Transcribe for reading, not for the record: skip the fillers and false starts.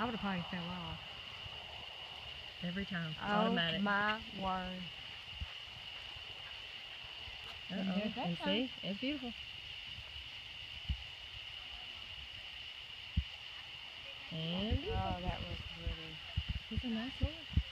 I would have probably fell off. Every time. Oh Automatic. my word. Uh-oh. And see? It's beautiful. And beautiful. Oh, that was pretty. It's a nice one.